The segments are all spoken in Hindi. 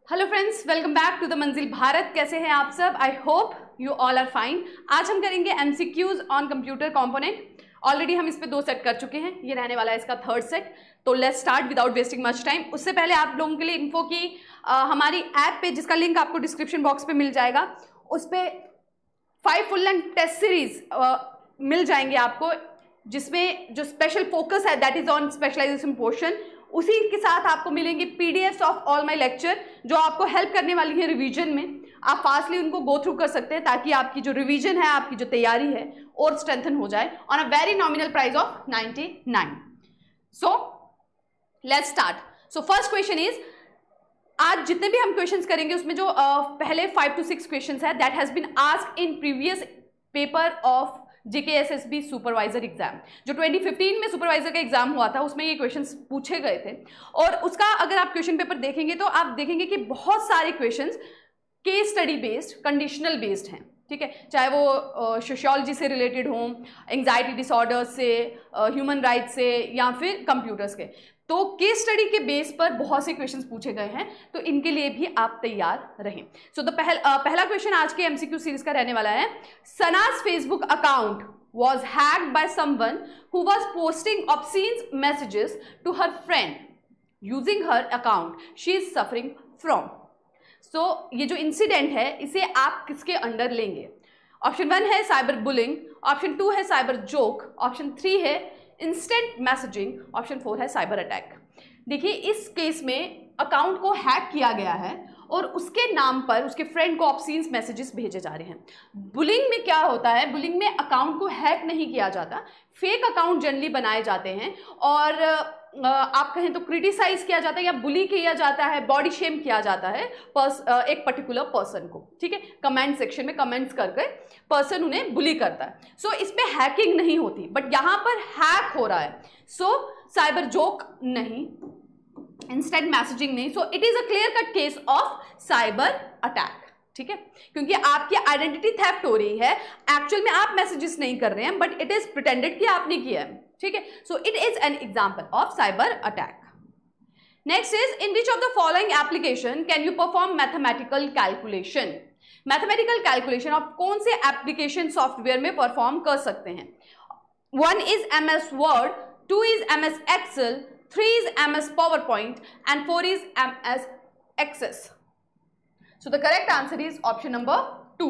Hello friends, welcome back to the Manzil Bharat. कैसे हैं आप सब? I hope you all are fine. आज हम करेंगे MCQs on computer component. Already हम इस पे 2 सेट कर चुके हैं, ये रहने वाला है इसका 3rd सेट। तो let's start without wasting much time. उससे पहले आप लोगों के लिए इन्फो की हमारी ऐप पे, जिसका लिंक आपको डिस्क्रिप्शन बॉक्स पे मिल जाएगा, उस पर 5 फुल लेंथ टेस्ट सीरीज मिल जाएंगे आपको, जिसमें जो स्पेशल फोकस है that is on specialisation portion. उसी के साथ आपको मिलेंगे PDFs of all my lecture, जो आपको हेल्प करने वाली है रिवीजन में। आप फास्टली उनको गो थ्रू कर सकते हैं ताकि आपकी जो रिवीजन है, आपकी जो तैयारी है, और स्ट्रेंथन हो जाए on a very nominal price of 99। So let's start. So first question is, आज जितने भी हम क्वेश्चंस करेंगे उसमें जो पहले 5 to 6 क्वेश्चंस है that has been asked in previous paper of JKSSB supervisor exam. जो 2015 में सुपरवाइजर का एग्जाम हुआ था उसमें ये क्वेश्चंस पूछे गए थे, और उसका अगर आप क्वेश्चन पेपर देखेंगे तो आप देखेंगे कि बहुत सारे questions case study based, conditional based हैं। ठीक है, चाहे वो सोशियोलॉजी से रिलेटेड हों, एंग्जाइटी डिसऑर्डर्स से, ह्यूमन राइट्स से, या फिर कंप्यूटर्स के। तो केस स्टडी के बेस पर बहुत से क्वेश्चंस पूछे गए हैं, तो इनके लिए भी आप तैयार रहें। सो द पहला क्वेश्चन आज के एमसीक्यू सीरीज का रहने वाला है, सनाज Facebook account was hacked by someone who was posting obscene messages to her friend using her account she is suffering from. So ये जो इंसिडेंट है इसे आप किसके अंडर लेंगे? ऑप्शन 1 है साइबर बुलिंग, ऑप्शन 2 है साइबर जोक, ऑप्शन 3 है इंस्टेंट मैसेजिंग, ऑप्शन 4 है साइबर अटैक। देखिए, इस केस में अकाउंट को हैक किया गया है और उसके नाम पर उसके फ्रेंड को ऑब्सीन मैसेजेस भेजे जा रहे हैं। बुलिंग में क्या होता है? बुलिंग में अकाउंट को हैक नहीं किया जाता, फेक अकाउंट जनरली बनाए जाते हैं और आप कहें तो क्रिटिसाइज किया जाता है या बुली किया जाता है, बॉडी शेम किया जाता है एक पर्टिकुलर पर्सन को। ठीक है, कमेंट सेक्शन में कमेंट्स करके पर्सन उन्हें बुली करता है। सो इस पे हैकिंग नहीं होती, बट यहाँ पर हैक हो रहा है। सो साइबर जोक नहीं, इंस्टेंट मैसेजिंग नहीं, so it is a clear cut case of cyber attack. ठीक है, क्योंकि आपकी आइडेंटिटी थेफ्ट हो रही है, एक्चुअल में आप मैसेजेस नहीं कर रहे हैं, बट इट इज प्रिटेंडेड कि आपने किया है। ठीक है, so it is an example of cyber attack. Next is, in which of the following application can you perform mathematical calculation? Mathematical calculation आप कौन से एप्लीकेशन सॉफ्टवेयर में परफॉर्म कर सकते हैं? 1 is MS Word, 2 is MS Excel, 3 is MS PowerPoint, and 4 is MS Access. So the correct answer is option number 2.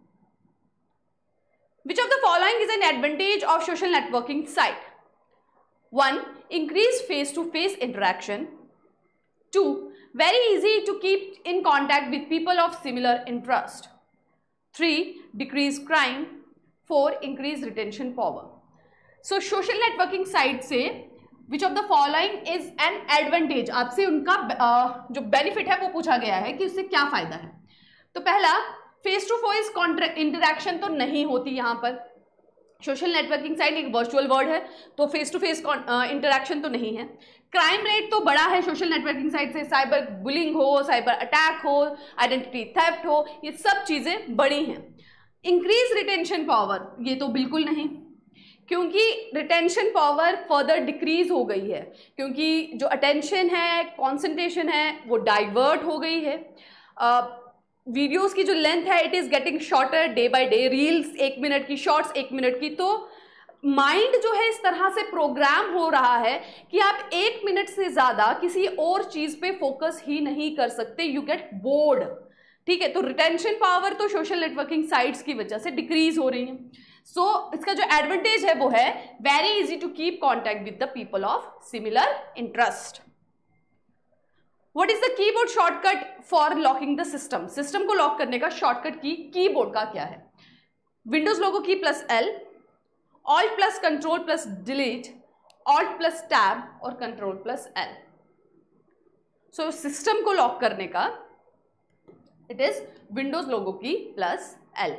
Which of the following is an advantage of social networking site? 1. Increased face-to-face interaction. 2. Very easy to keep in contact with people of similar interest. 3. Decrease crime. 4. Increase retention power. So social networking site से which of the following is an advantage, आपसे उनका जो बेनिफिट है वो पूछा गया है कि उससे क्या फायदा है। तो पहला, फेस टू फेस इंटरेक्शन तो नहीं होती यहाँ पर। सोशल नेटवर्किंग साइट एक वर्चुअल वर्ड है, तो फेस टू फेस इंटरेक्शन तो नहीं है। क्राइम रेट तो बड़ा है सोशल नेटवर्किंग साइट से, साइबर बुलिंग हो, साइबर अटैक हो, आइडेंटिटी थेफ्ट हो, ये सब चीज़ें बड़ी हैं। इंक्रीज रिटेंशन पावर, ये तो बिल्कुल नहीं, क्योंकि रिटेंशन पावर फर्दर डिक्रीज हो गई है, क्योंकि जो अटेंशन है, कंसंट्रेशन है, वो डाइवर्ट हो गई है। वीडियोस की जो लेंथ है it is getting shorter day by day, reels 1 minute की, शॉर्ट्स 1 मिनट की। तो माइंड जो है इस तरह से प्रोग्राम हो रहा है कि आप 1 मिनट से ज़्यादा किसी और चीज़ पे फोकस ही नहीं कर सकते, यू गेट बोर्ड। ठीक है, तो रिटेंशन पावर तो सोशल नेटवर्किंग साइट्स की वजह से डिक्रीज हो रही है। सो इसका जो एडवांटेज है वो है very easy to keep contact with the people of similar interest. What is the keyboard shortcut for locking the system? System को लॉक करने का शॉर्टकट की कीबोर्ड का क्या है? विंडोज लोगो की +L, alt +Control +Delete, alt +Tab और Control +L। सो सिस्टम को लॉक करने का इट इज विंडोज लोगो की +L।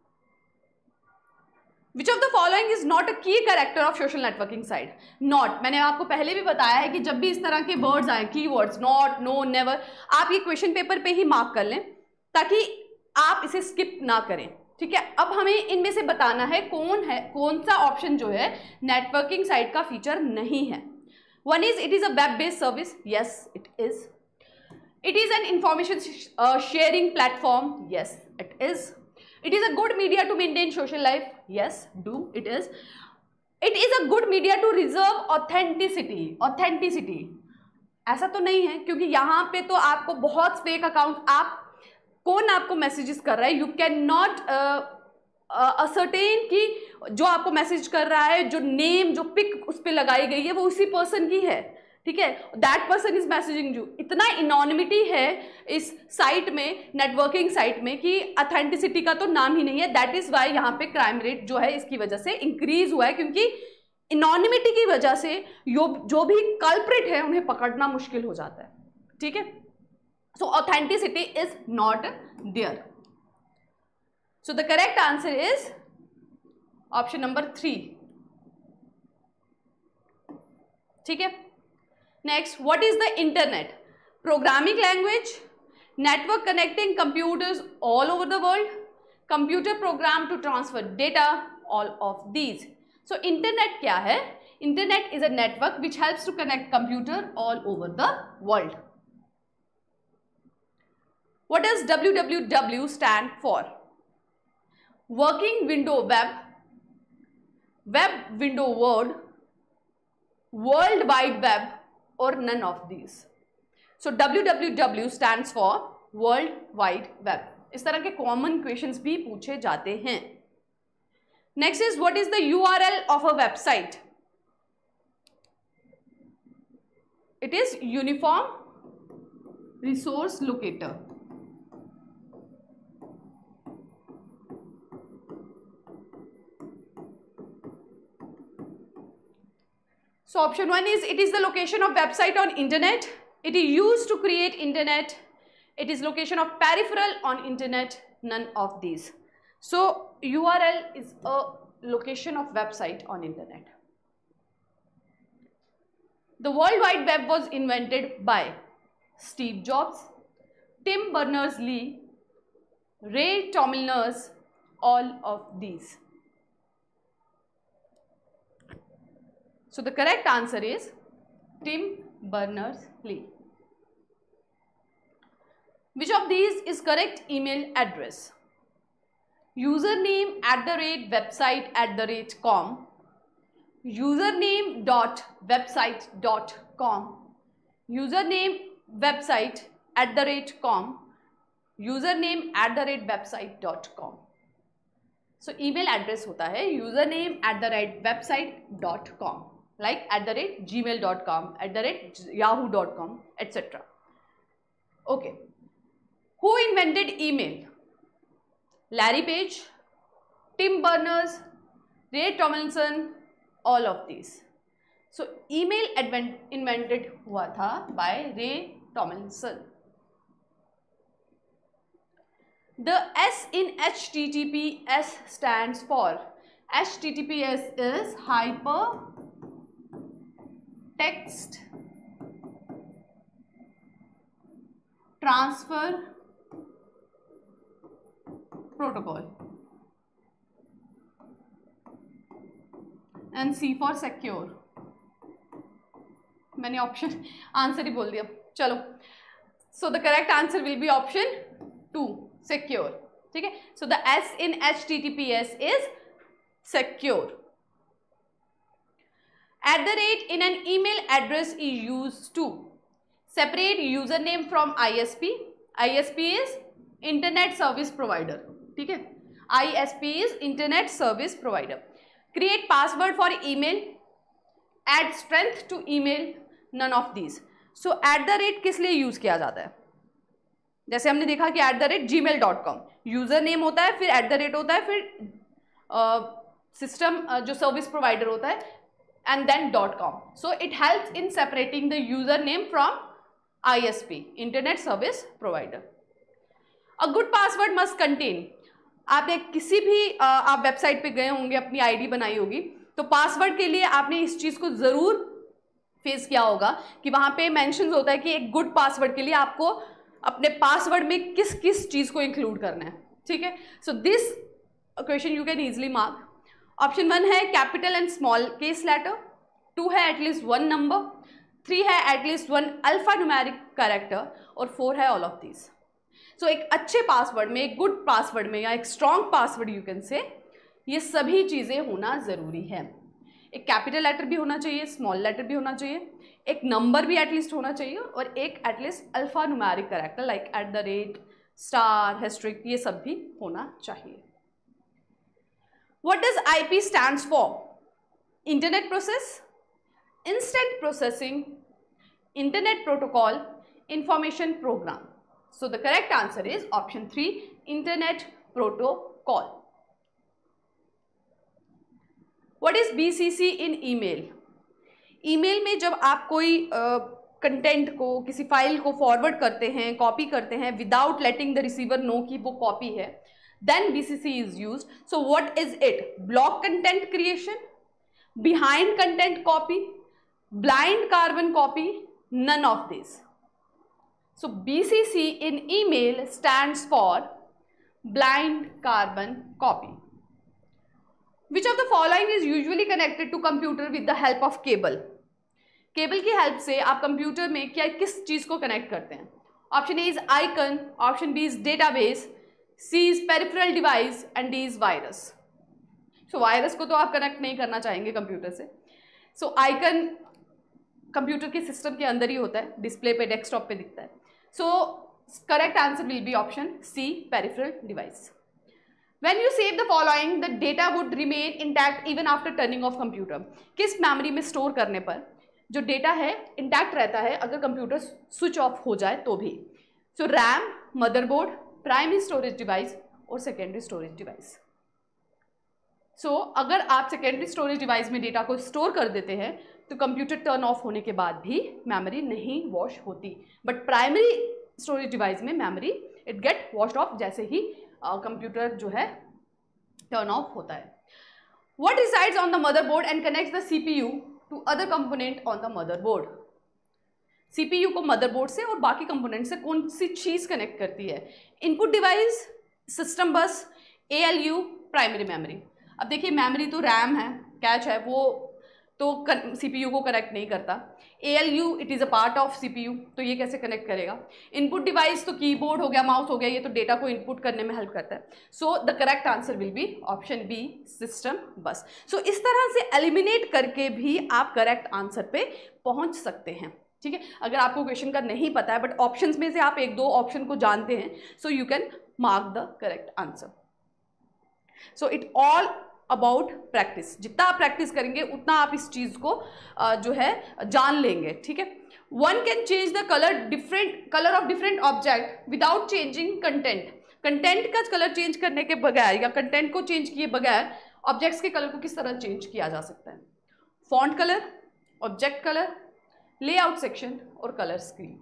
Which of the following is not a key character of social networking site? Not, मैंने आपको पहले भी बताया है कि जब भी इस तरह के वर्ड्स आए, कीवर्ड्स नॉट, नो, नेवर, आप ये क्वेश्चन पेपर पे ही मार्क कर लें ताकि आप इसे स्किप ना करें। ठीक है, अब हमें इनमें से बताना है कौन सा ऑप्शन जो है नेटवर्किंग साइट का फीचर नहीं है। 1 is it is a web based service, yes it is. It is an information sharing platform. Yes, it is. It is a good media to maintain social life. Yes, it is. It is a good media to reserve authenticity. Authenticity ऐसा तो नहीं है, क्योंकि यहाँ पे तो आपको बहुत फेक अकाउंट, आप कौन आपको मैसेजेस कर रहा है, यू कैन नॉट असर्टेन कि जो आपको मैसेज कर रहा है, जो नेम, जो पिक उस पर लगाई गई है वो उसी पर्सन की है, ठीक है, that person is messaging you. इतना इनोनिमिटी है इस साइट में, नेटवर्किंग साइट में, कि अथेंटिसिटी का तो नाम ही नहीं है। दैट इज वाई यहाँ पे क्राइम रेट जो है इसकी वजह से इंक्रीज हुआ है, क्योंकि इनोनिमिटी की वजह से जो भी कल्प्रिट है उन्हें पकड़ना मुश्किल हो जाता है, ठीक है। So authenticity is not there. So the correct answer is option number 3, ठीक है। Next, what is the internet? Programming language, network connecting computers all over the world, computer program to transfer data, all of these. So internet क्या है? Internet is a network which helps to connect computer all over the world. What does www stand for? Working window web, web window word, world wide web, or none of these? So www stands for world wide web. इस तरह के common questions भी पूछे जाते हैं। Next is, what is the URL of a website? It is Uniform Resource Locator. So option 1 is, it is the location of website on internet. It is used to create internet. It is location of peripheral on internet. None of these. So URL is a location of website on internet. The World Wide Web was invented by Steve Jobs, Tim Berners-Lee, Ray Tomlinson, all of these. So the correct answer is Tim Berners-Lee. Which of these is correct email address? Username @website@com, username.website.com, username website@com, username @website.com. So email address होता है username @website.com, like @gmail.com, @yahoo.com, etc. Okay. Who invented email? Larry Page, Tim Berners, Ray Tomlinson, all of these. So email invented हुआ था by Ray Tomlinson. The S in HTTPS stands for, HTTPS is Hypertext Transfer Protocol, and C for secure. मैंने ऑप्शन आंसर ही बोल दिया, चलो। So the correct answer will be option 2, secure, ठीक है। So the S in HTTPS is secure. @ in an email address is used to separate username from ISP. ISP is Internet Service Provider, ठीक है। ISP is Internet Service Provider. Create password for email, add strength to email, none of these. So @ किस लिए यूज किया जाता है? जैसे हमने देखा कि @gmail.com यूजर नेम होता है, फिर @ होता है, फिर सिस्टम जो सर्विस प्रोवाइडर होता है, and then .com. So it helps in separating the username from ISP, Internet Service Provider. A good password must contain. आपने किसी भी आप वेबसाइट पे गए होंगे, अपनी आईडी बनाई होगी, तो पासवर्ड के लिए आपने इस चीज़ को ज़रूर फेस किया होगा कि वहाँ पे मेंशंस होता है कि एक गुड पासवर्ड के लिए आपको अपने पासवर्ड में किस किस चीज़ को इंक्लूड करना है, ठीक है। So this question you can easily mark. Option 1 है capital and small case letter, 2 है एटलीस्ट 1 नंबर, 3 है एटलीस्ट 1 अल्फा न्यूमेरिक कैरेक्टर और 4 है ऑल ऑफ दीज। सो एक अच्छे पासवर्ड में, एक गुड पासवर्ड में या एक strong password you can say, ये सभी चीज़ें होना ज़रूरी है। एक कैपिटल लेटर भी होना चाहिए, स्मॉल लेटर भी होना चाहिए, एक नंबर भी एटलीस्ट होना चाहिए और एक at least alpha numeric character like @ star, asterisk, ये सब भी होना चाहिए। What does IP stands for? Internet process, instant processing, internet protocol, information program. So the correct answer is option 3, internet protocol. What is BCC in email? Email में जब आप कोई कंटेंट को, किसी फाइल को फॉरवर्ड करते हैं, कॉपी करते हैं without letting the receiver know कि वो कॉपी है, then BCC is used. So what is it? Block content creation, behind content copy, blind carbon copy, none of these. So BCC in email stands for blind carbon copy. Which of the following is usually connected to computer with the help of cable? Cable की हेल्प से आप कंप्यूटर में क्या किस चीज़ को कनेक्ट करते हैं? Option A is icon, option B is database, C is peripheral device and D is virus. So virus को तो आप कनेक्ट नहीं करना चाहेंगे कंप्यूटर से। So आइकन कंप्यूटर के सिस्टम के अंदर ही होता है, डिस्प्ले पे, डेस्कटॉप पे दिखता है। So correct answer will be option C, peripheral device. When you save the following, the data would remain intact even after turning off computer. किस मेमोरी में स्टोर करने पर जो डेटा है इंटैक्ट रहता है अगर कंप्यूटर स्विच ऑफ हो जाए तो भी? So RAM, motherboard, primary storage device और सेकेंडरी स्टोरेज डिवाइस। सो अगर आप सेकेंडरी स्टोरेज डिवाइस में डेटा को स्टोर कर देते हैं तो कंप्यूटर टर्न ऑफ होने के बाद भी मेमोरी नहीं वॉश होती, बट प्राइमरी स्टोरेज डिवाइस में memory it get washed off जैसे ही कंप्यूटर जो है टर्न ऑफ होता है। What resides on the motherboard and connects the CPU to other component on the motherboard? CPU को मदरबोर्ड से और बाकी कंपोनेंट से कौन सी चीज़ कनेक्ट करती है? Input device, system bus, ALU, primary memory. अब देखिए मेमोरी तो रैम है, कैच है, वो तो CPU को कनेक्ट नहीं करता। ALU it is a part of CPU, तो ये कैसे कनेक्ट करेगा? इनपुट डिवाइस तो कीबोर्ड हो गया, माउस हो गया, ये तो डेटा को इनपुट करने में हेल्प करता है। So the correct answer will be option B, system bus. So इस तरह से एलिमिनेट करके भी आप करेक्ट आंसर पे पहुंच सकते हैं। ठीक है, अगर आपको क्वेश्चन का नहीं पता है बट ऑप्शंस में से आप 1-2 ऑप्शन को जानते हैं, so you can mark the correct answer. So it all about practice. जितना आप प्रैक्टिस करेंगे उतना आप इस चीज़ को जो है जान लेंगे। ठीक है, one can change the colour of different object without changing content. Content का कलर चेंज करने के बगैर या कंटेंट को चेंज किए बगैर ऑब्जेक्ट्स के कलर को किस तरह चेंज किया जा सकता है? Font colour, object colour, layout section और colour scheme.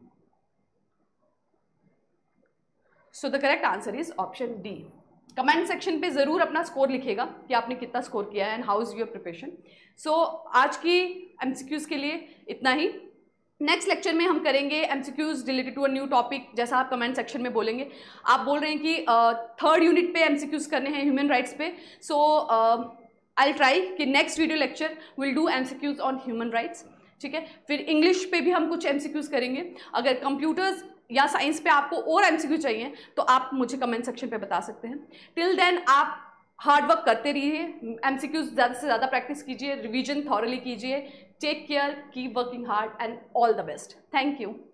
So the correct answer is option D. Comment section पे ज़रूर अपना स्कोर लिखेगा कि आपने कितना स्कोर किया है and how is your preparation. So आज की MCQs के लिए इतना ही। नेक्स्ट लेक्चर में हम करेंगे MCQs related to a new topic, जैसा आप कमेंट सेक्शन में बोलेंगे। आप बोल रहे हैं कि 3rd यूनिट पे MCQs करने हैं ह्यूमन राइट्स पे, सो आई ट्राई कि next video lecture will do MCQs on human rights. ठीक है, फिर इंग्लिश पे भी हम कुछ MCQs करेंगे। अगर कंप्यूटर्स या साइंस पे आपको और MCQ चाहिए तो आप मुझे कमेंट सेक्शन पे बता सकते हैं। टिल देन आप हार्ड वर्क करते रहिए, MCQs ज़्यादा से ज़्यादा प्रैक्टिस कीजिए, रिवीजन थॉरली कीजिए। Take care, keep working hard and all the best. Thank you.